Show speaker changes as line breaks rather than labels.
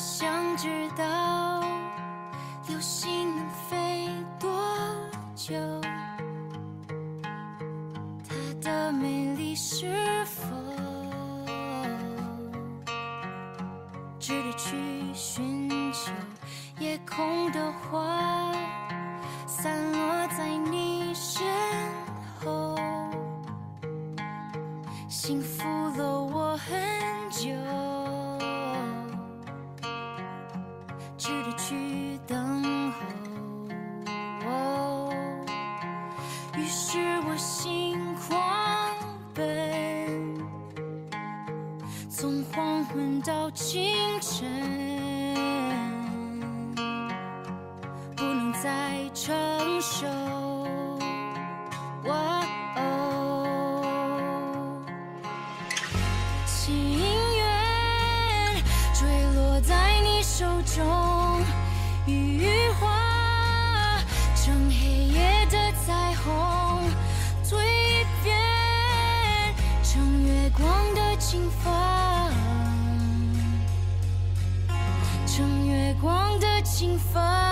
想知道流星能飞多久，它的美丽是否值得去寻求？夜空的花散落在你身后，幸福了我很久，值得去等候。于是我心狂奔，从黄昏到清晨，不能再承受。情缘坠落在你手中，羽化成黑夜的彩虹，蜕变成月光的清风，成月光的清风。